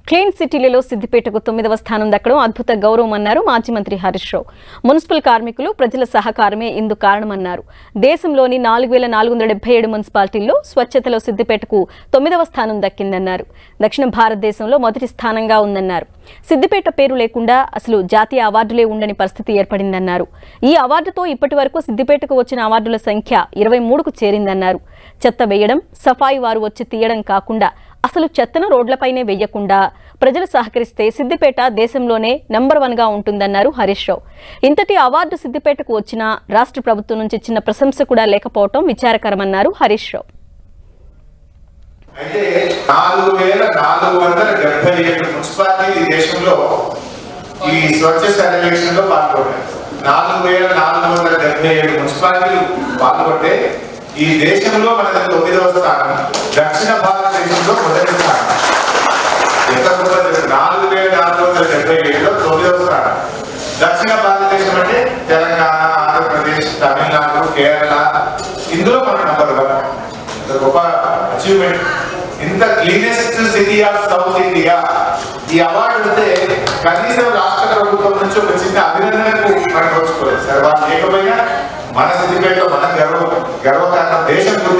Clean సిటీలలో సిద్దిపేటకు 9వ స్థానం దక్కడం అద్భుత గౌరవం అన్నారు మాజీ మంత్రి హరీష్ రావు. మున్సిపల్ కార్మికులు ప్రజల సహకారమే ఇందుకు కారణమన్నారు. దేశంలోని 4477 మున్సిపాలిటీల్లో స్వచ్ఛతలో సిద్దిపేటకు 9వ స్థానం దక్కిందన్నారు. దక్షిణ భారతదేశంలో మొదటి స్థానంగా ఉందన్నారు. సిద్దిపేట పేరు లేకుండా అసలు జాతీయ అవార్డులే ఉండని పరిస్థితి ఏర్పడిందన్నారు. ఈ అవార్డుతో ఇప్పటివరకు సిద్దిపేటకు వచ్చిన అవార్డుల సంఖ్య 23కు చేరిందన్నారు. చెత్త వేయడం, సఫాయి వారు వచ్చి తీయడం కాకుండా అసలు చెత్తను రోడ్లపైనే వేయకుండా ప్రజలు సహకరిస్తే సిద్దిపేట దేశంలోనే నంబర్ 1గా ఉంటుందన్నారు హరీష్ రావు. ఇంతటి అవార్డు సిద్దిపేటకు వచ్చినా రాష్ట్ర ప్రభుత్వం నుంచి చిన్న ప్రశంస కూడా లేకపోవడం విచారకరమన్నారు హరీష్ రావు. అయితే 4477 మున్సిపాలిటీలు దేశంలో ఈ స్వచ్ఛ సర్వేక్షణలో పాల్గొన్నాయి. 4477 మున్సిపాలిటీలు పాల్గొంటే ఈ దేశంలో మనది 9వ స్థానం, దక్షిణ భారతదేశంలో మొదటి స్థానం. 4477లో 9వ స్థానం. దక్షిణ భారతదేశం అంటే తెలంగాణ, ఆంధ్రప్రదేశ్, తమిళనాడు, కేరళ, ఇందులో మన నంబర్ 1. గొప్ప అచీవ్మెంట్. ఇంత cleanest city of south India ఈ అవార్డు అంటే కనీసం రాష్ట్ర ప్రభుత్వం నుంచి ఒక చిన్న అభినందనకు మనం వచ్చుకోలేదు సార్. వాళ్ళు లేకపోయినా మన సిద్దిపేటలో మన గర్వకారణం దేశం